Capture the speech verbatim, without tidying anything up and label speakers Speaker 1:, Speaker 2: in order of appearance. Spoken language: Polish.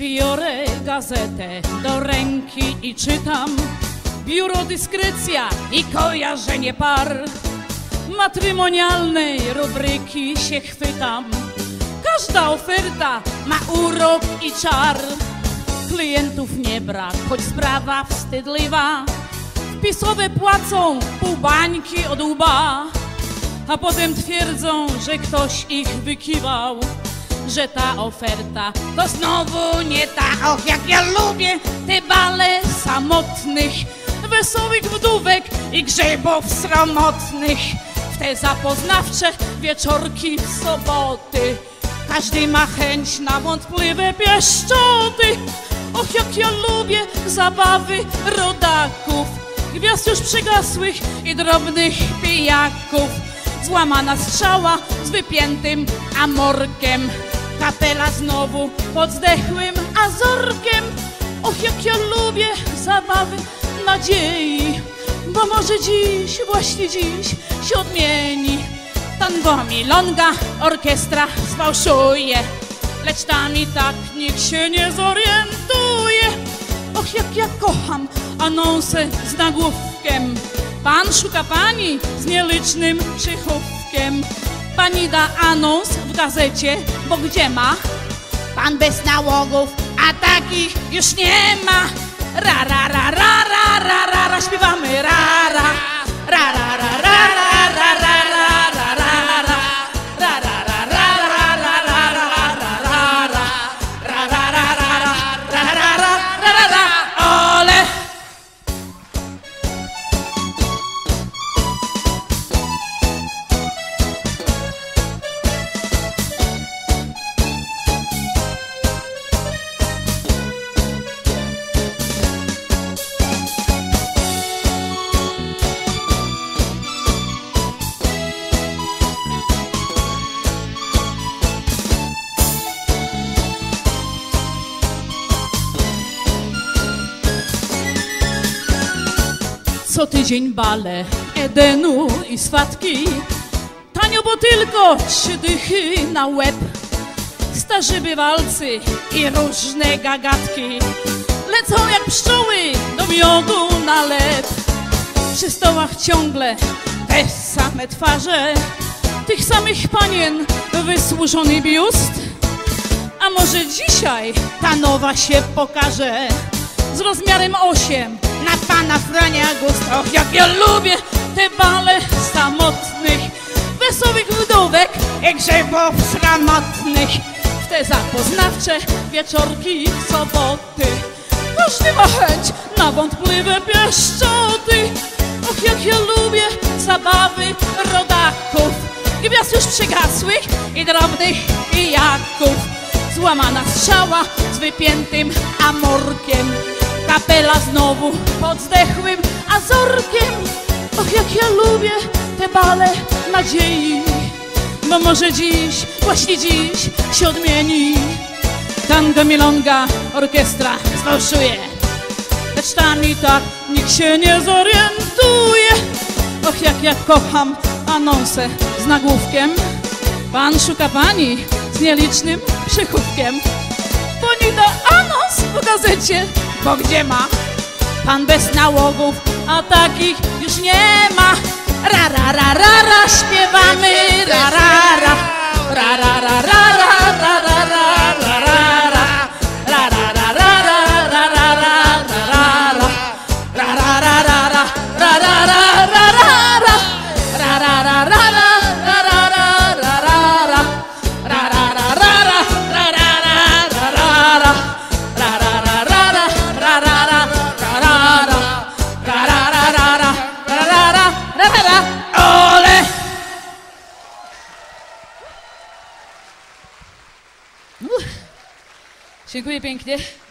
Speaker 1: Biorę gazetę do ręki i czytam. Biuro dyskrecja i kojarzenie par. Matrymonialnej rubryki się chwytam. Każda oferta ma urok i czar. Klientów nie brak, choć sprawa wstydliwa. Wpisowe płacą pół bańki od łba, a potem twierdzą, że ktoś ich wykiwał, że ta oferta to znowu nie ta. Och, jak ja lubię te bale samotnych, wesołych wdówek i grzybów sromotnych, w te zapoznawcze wieczorki w soboty. Każdy ma chęć na wątpliwe pieszczoty. Och, jak ja lubię zabawy rodaków, gwiazd już przygasłych i drobnych pijaków. Złamana strzała z wypiętym amorkiem, kapela znowu pod zdechłym azorkiem. Och, jak ja lubię zabawy nadziei, bo może dziś, właśnie dziś się odmieni. Tango milonga orkiestra sfałszuje, lecz tam i tak nikt się nie zorientuje. Och, jak ja kocham anonsę z nagłówkiem: pan szuka pani z nielicznym przychówkiem. Pani da anons w gazecie, bo gdzie ma? Pan bez nałogów, a takich już nie ma. Ra, ra, ra, ra, ra, ra, ra, ra, śpiewamy ra, ra, ra, ra, ra, ra, ra, ra, ra, ra, ra, ra, ra. Co tydzień bale Edenu i swatki, tanio, bo tylko trzy dychy na łeb. Starzy bywalcy i różne gagatki lecą jak pszczoły do miodu na lep. Przy stołach ciągle te same twarze tych samych panien, wysłużony biust. A może dzisiaj ta nowa się pokaże z rozmiarem osiem na pana Frania gust. Och, jak ja lubię te bale samotnych, wesołych wdówek i grzybów sramotnych, w te zapoznawcze wieczorki w soboty. Każdy ma chęć na wątpliwe pieszczoty. Och, jak ja lubię zabawy rodaków, gwiazd już przygasłych i drobnych pijaków. Złamana strzała z wypiętym amorkiem, kapela znowu pod zdechłym azorkiem. Och, jak ja lubię te bale nadziei, bo może dziś, właśnie dziś się odmieni. Tango milonga orkiestra sfałszuje, lecz tam i tak nikt się nie zorientuje. Och, jak ja kocham anonsę z nagłówkiem: pan szuka pani z nielicznym przychówkiem. Pani da anons w gazecie, bo gdzie ma? Pan bez nałogów, a takich już nie ma. Ra, ra, ra, ra, ra, śpiewamy ra, ra, ra, ra, ra, ra, ra, ra, ra, ra, ra, ra, ra, ra. Dziękuję pięknie.